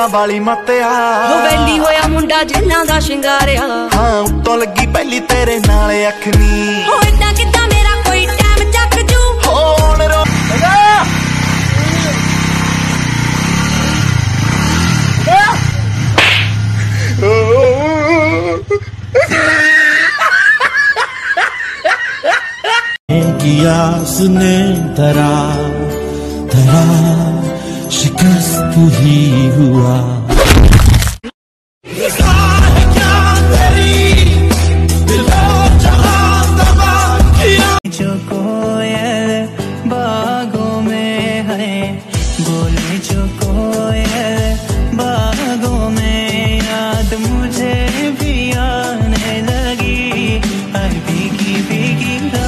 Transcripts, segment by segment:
नशा वाली मत्या वेली होया मुंडा जिन्ना दा शिंगारिया हाँ उत्तों लगी पहली तेरे नाले अखनी हो इदा किदा मेरा कोई टाइम चक जू होण रो आस ने धरा शिकस्त ही हुआ जो कोयल बागों में है बोले जो कोयल बागों में याद मुझे भी आने लगी हर भीगी भीगी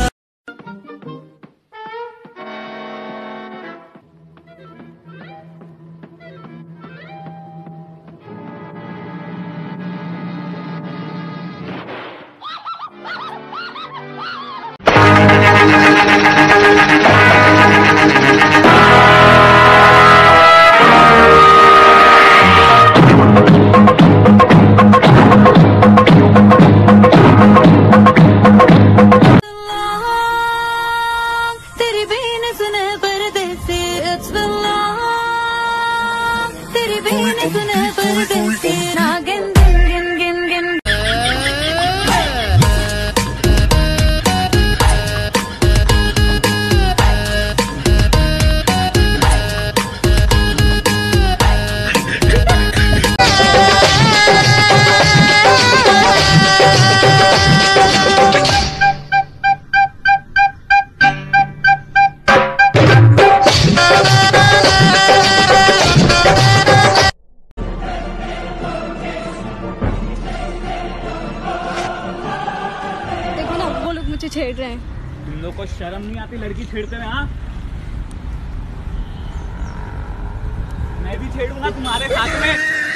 मुझे छेड़ रहे हैं। तुम लोग को शर्म नहीं आती लड़की छेड़ते में? हाँ मैं भी छेड़ूंगा तुम्हारे साथ में।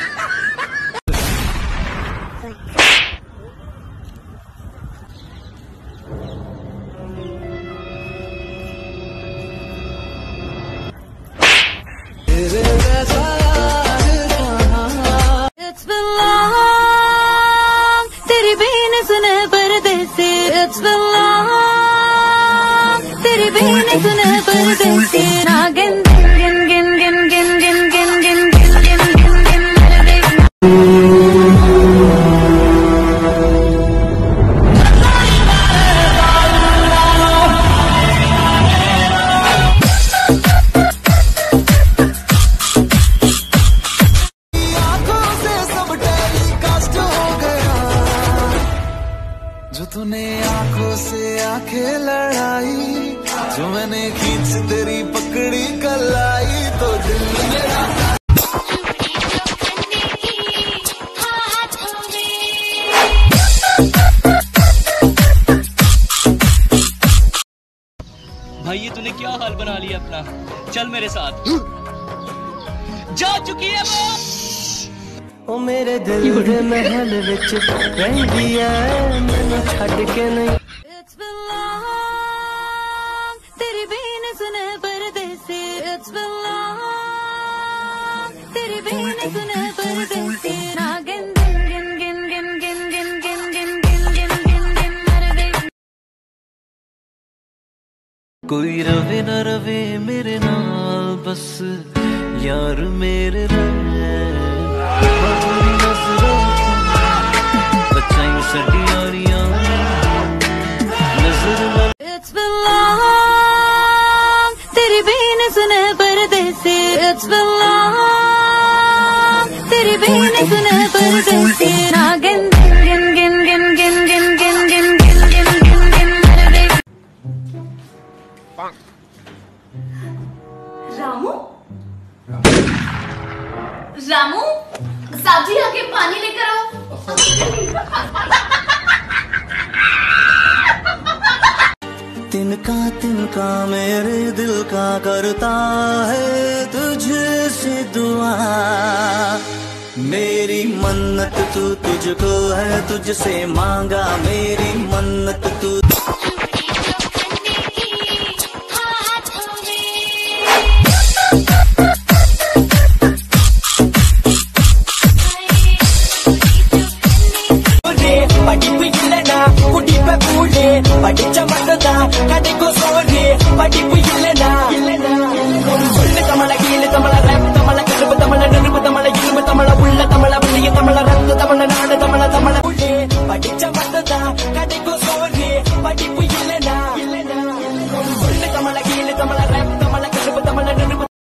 तेरी बीन सुने परदेसी तेरी बीन सुने परदेसी ना गिन गिन गिन गिन गिन गिन गिन गिन गिन गिन गिन गिन गिन जो तूने आंखों से आंखें लड़ाई जो मैंने खींच तेरी पकड़ी कलाई तो दिल मेरा भाई ये तूने क्या हाल बना लिया अपना। चल मेरे साथ। जा चुकी है वो। ओ मेरे दिल दे महल विच रहंदी ऐ मैनू छड्ड के नहीं। तेरी बीन सुने परदेसी तेरी बीन सुने परदेसी ना गिन गिन गिन गिन गिन गिन गिन गिन गिन गिन गिन गिन गिन गिन कोई रवे न रवे मेरे नाल बस यार मेरे तेरी बीन सुने परदेसी तेरी बीन सुने परदेसी ना गिन गिन गिन गिन गिन गिन गिन गिन गिन गिन गिन गिन रामू रामू साजी आके पानी लेकर आओ। तिनका मेरे दिल का करता है तुझसे दुआ मेरी मन्नत तू तुझको है तुझसे मांगा मेरी मन्नत तू படிச்ச மட்டும்தான் கிடைக்கும் சோறு படிப்பு இல்லனா சொல்லு தமிழ கீழ தமிழ ரேப் தமிழ கருப்பு தமிழ நெருப்பு தமிழ இரும்பு தமிழ உள்ள தமிழ